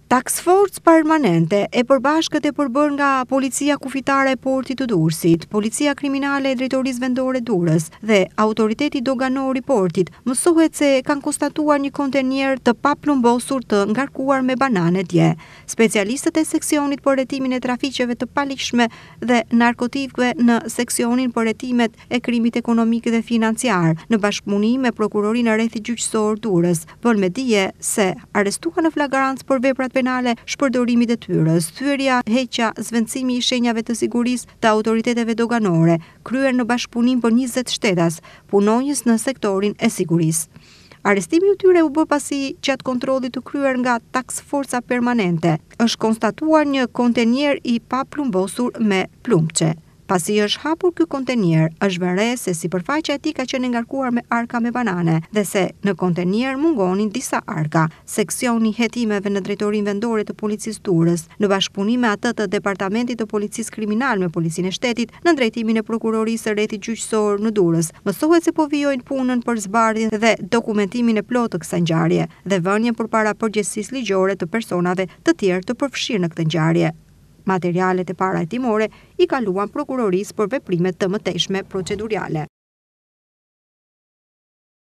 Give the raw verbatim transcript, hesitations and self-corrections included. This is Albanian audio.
Task Force permanente e përbashkët e përbër nga Policia Kufitare e Portit të Durrësit, Policia Kriminale e Drejtorisë Vendore Durrës dhe Autoriteti Doganor i Portit mësohet se kanë konstatuar një kontenier të paplumbosur të ngarkuar me banane dje. Specialistët e seksionit për hetimin e trafiqeve të paligjshme dhe narkotikëve në seksionin për hetimet e krimit ekonomik dhe financiar në bashkëpunim me Prokurorinë e Rrethit Gjyqësor Durrës vënë me dije se arrestuan në flagrancë për veprat penale shpërdorimit e tyres, thyerja, heqja, zvendësimi i shenjave të sigurisë të autoriteteve doganore, kryer në bashkëpunim për njëzet shtetas, punonjës në sektorin e sigurisë. Arrestimi i tyre u bë pasi gjatë kontrollit të kryer nga Task Forca permanente është konstatuar një kontenier i paplumbosur me plumbçe. Pasi është hapur ky kontenier, është vënë re se sipërfaqja e tij ka qenë ngarkuar me arka me banane dhe se në kontenier mungonin disa arka. Seksioni i hetimeve në Drejtorinë Vendore të Policisë Durrës, në bashkëpunim me atë të Departamentit të Policisë Kriminale me Policinë e Shtetit, në drejtimin e Prokurorisë së Rrethit Gjyqësor në Durrës, mësohet se po vijojnë punën për zbardhjen dhe dokumentimin e plotë të kësaj ngjarje dhe vënien përpara përgjegjësisë ligjore të personave të tjerë të përfshirë në këtë ngjarje. Materialet e parajtimore i kaluan prokurorisë për veprimet të mëtejshme procedurale.